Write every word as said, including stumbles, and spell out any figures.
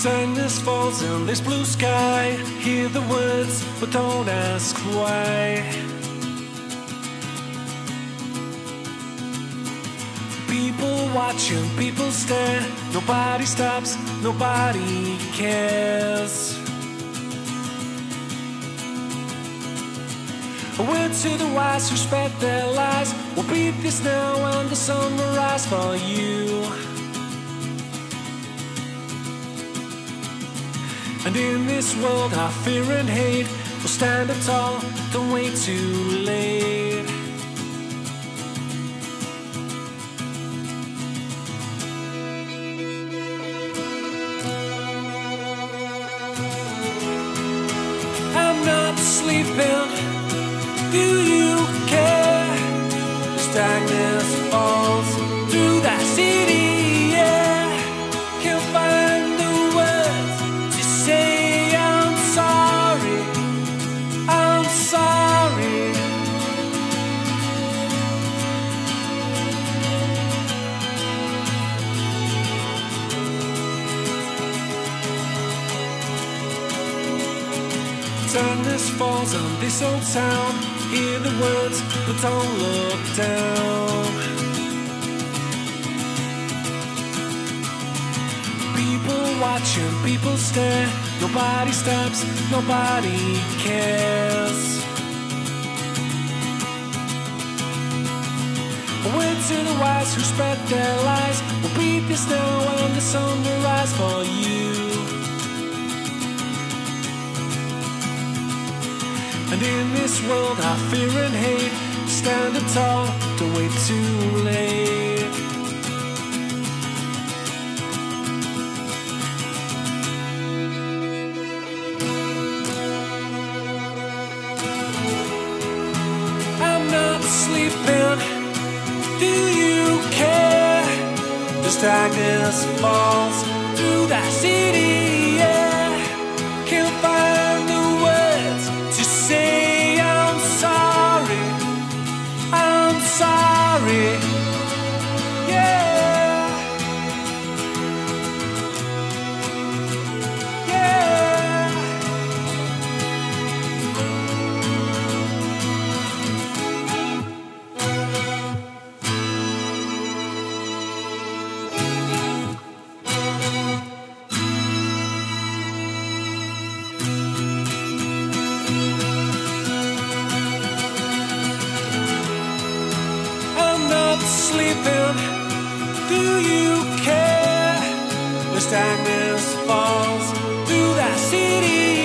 Darkness falls in this blue sky. Hear the words, but don't ask why. People watching, people stare. Nobody stops, nobody cares. A word to the wise who spread their lies. We'll beat this now and the sun will rise for you. And in this world of fear and hate, we'll stand up tall, don't wait too late. I'm not sleeping, do you care? As darkness falls through the city, yeah. Can't find the words to say I'm sorry, I'm sorry. Darkness falls on this old town. Hear the words, but don't look down. People watching, people stare. Nobody stops, nobody cares. A word to the wise who spread their lies. We'll beat this now and the sun will rise for you. And in this world of fear and hate, stand up tall, don't wait too late. I'm not sleeping, do you care? As darkness falls through the city, yeah. Can't find the words to say I'm sorry, I'm sorry, yeah, yeah. Sleeping, do you care? As darkness falls through the city,